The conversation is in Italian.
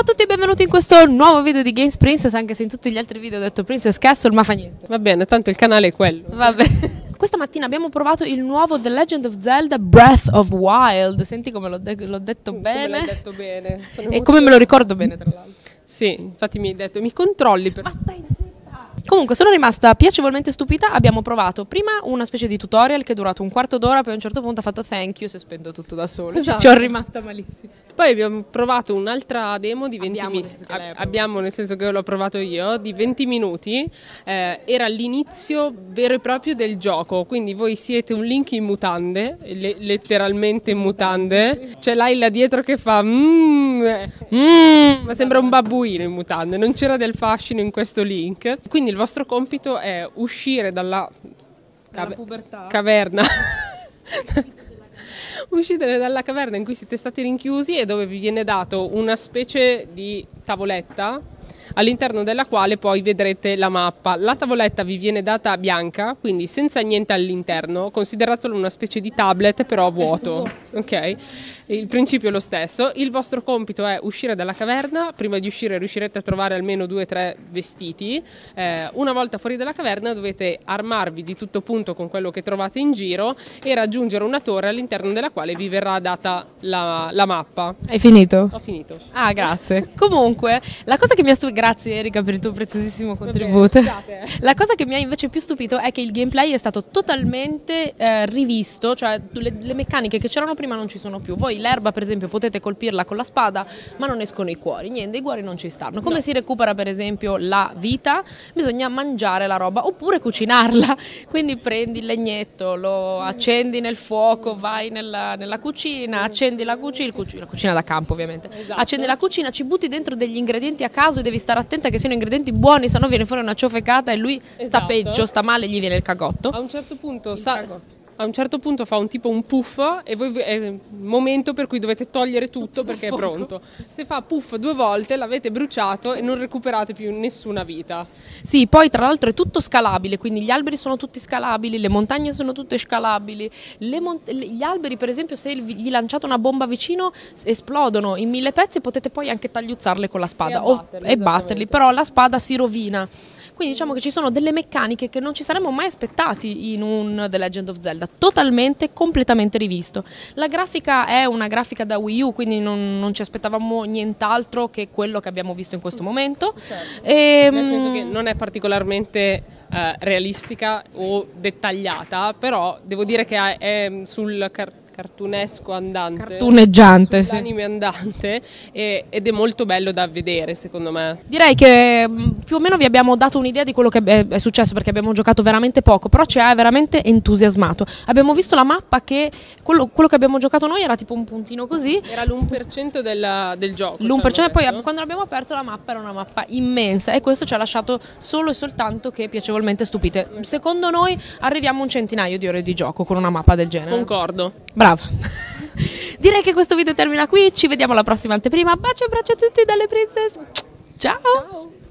Ciao a tutti e benvenuti in questo nuovo video di Games Princess, anche se in tutti gli altri video ho detto Princess Castle, ma fa niente. Va bene, tanto il canale è quello. Vabbè. Questa mattina abbiamo provato il nuovo The Legend of Zelda Breath of Wild. Senti come l'ho detto bene. Come l'hai detto bene. E come me lo ricordo bene, tra l'altro. Sì, infatti mi hai detto, mi controlli per... Ma stai zitta! Comunque sono rimasta piacevolmente stupita. Abbiamo provato prima una specie di tutorial che è durato un quarto d'ora, poi a un certo punto ha fatto thank you, si è spento tutto da solo. Esatto. Ci sono rimasta malissimo. Poi abbiamo provato un'altra demo di 20 minuti. Abbiamo, Nel senso che l'ho provato io, di 20 minuti. Era l'inizio vero e proprio del gioco. Quindi voi siete un Link in mutande, letteralmente in mutande. C'è Layla dietro che fa ma sembra un babbuino in mutande. Non c'era del fascino in questo Link. Quindi il vostro compito è uscire dalla caverna. Uscite dalla caverna in cui siete stati rinchiusi e dove vi viene dato una specie di tavoletta all'interno della quale poi vedrete la mappa. La tavoletta vi viene data bianca, quindi senza niente all'interno, consideratelo una specie di tablet però vuoto, ok? Il principio è lo stesso. Il vostro compito è uscire dalla caverna. Prima di uscire riuscirete a trovare almeno 2 o 3 vestiti. Una volta fuori dalla caverna dovete armarvi di tutto punto con quello che trovate in giro e raggiungere una torre all'interno della quale vi verrà data la mappa. Hai finito? Ho finito. Ah, grazie. Comunque, la cosa che mi ha stupito... Grazie Erika per il tuo preziosissimo contributo. Scusate. La cosa che mi ha invece più stupito è che il gameplay è stato totalmente rivisto, cioè le meccaniche che c'erano prima non ci sono più. Voi l'erba per esempio potete colpirla con la spada, ma non escono i cuori, niente, i cuori non ci stanno. Come si recupera per esempio la vita? Bisogna mangiare la roba oppure cucinarla. Quindi prendi il legnetto, lo accendi nel fuoco, vai nella cucina, accendi la cucina da campo ovviamente, Esatto. accendi la cucina, ci butti dentro degli ingredienti a caso e devi stare attenta che siano ingredienti buoni, sennò viene fuori una ciofecata e lui sta Esatto. peggio, sta male, gli viene il cagotto. A un certo punto a un certo punto fa un tipo un puff e voi è il momento per cui dovete togliere tutto perché è pronto. Se fa puff 2 volte l'avete bruciato e non recuperate più nessuna vita. Sì, poi tra l'altro è tutto scalabile, quindi gli alberi sono tutti scalabili, le montagne sono tutte scalabili, gli alberi per esempio se gli lanciate una bomba vicino esplodono in 1000 pezzi e potete poi anche tagliuzzarle con la spada e batterli, però la spada si rovina. Quindi diciamo che ci sono delle meccaniche che non ci saremmo mai aspettati in un The Legend of Zelda, totalmente, completamente rivisto. La grafica è una grafica da Wii U, quindi non ci aspettavamo nient'altro che quello che abbiamo visto in questo momento. Certo. Nel Nel senso che non è particolarmente realistica o dettagliata, però devo dire che è sul cartunesco andante, cartuneggiante, sì. L'anime andante ed è molto bello da vedere secondo me. Direi che più o meno vi abbiamo dato un'idea di quello che è successo perché abbiamo giocato veramente poco, però ci ha veramente entusiasmato. Abbiamo visto la mappa che quello che abbiamo giocato noi era tipo un puntino così. Era l'1% del gioco. L'1%, poi quando l'abbiamo aperto la mappa era una mappa immensa e questo ci ha lasciato solo e soltanto che piacevolmente stupite. Secondo noi arriviamo a un centinaio di ore di gioco con una mappa del genere. Concordo. Brava. Direi che questo video termina qui, ci vediamo alla prossima anteprima. Bacio e abbraccio a tutti dalle Princess. Ciao. Ciao.